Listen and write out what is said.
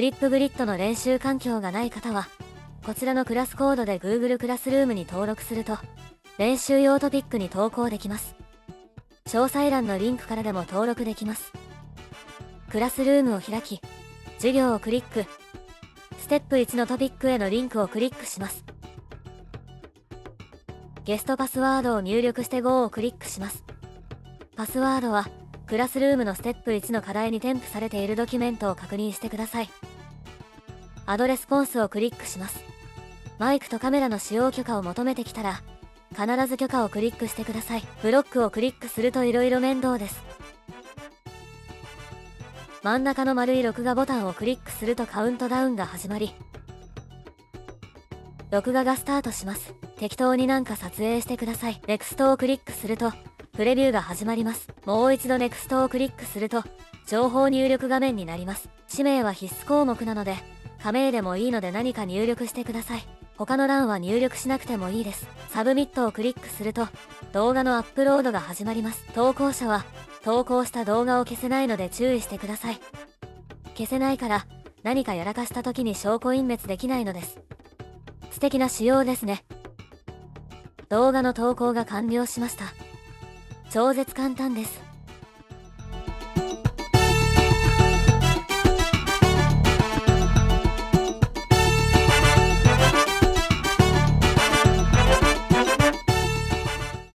フリップグリッドの練習環境がない方は、こちらのクラスコードで Google クラスルームに登録すると、練習用トピックに投稿できます。詳細欄のリンクからでも登録できます。クラスルームを開き、授業をクリック。ステップ1のトピックへのリンクをクリックします。ゲストパスワードを入力してGoをクリックします。パスワードは、クラスルームのステップ1の課題に添付されているドキュメントを確認してください。アドレスポンスをクリックします。マイクとカメラの使用許可を求めてきたら、必ず許可をクリックしてください。ブロックをクリックすると色々面倒です。真ん中の丸い録画ボタンをクリックするとカウントダウンが始まり、録画がスタートします。適当になんか撮影してください。ネクストをクリックすると、プレビューが始まります。もう一度ネクストをクリックすると、情報入力画面になります。氏名は必須項目なので、仮名でもいいので何か入力してください。他の欄は入力しなくてもいいです。サブミットをクリックすると、動画のアップロードが始まります。投稿者は、投稿した動画を消せないので注意してください。消せないから、何かやらかした時に証拠隠滅できないのです。素敵な仕様ですね。動画の投稿が完了しました。超絶簡単です。